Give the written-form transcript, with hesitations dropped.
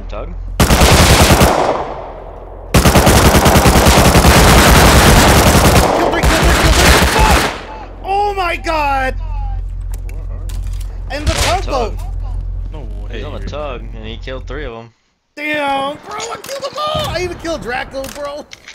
Tug. Oh my god! And the tugboat! No way. He's on the tug, and he killed 3 of them. Damn, bro, I killed them all! I even killed Draco, bro!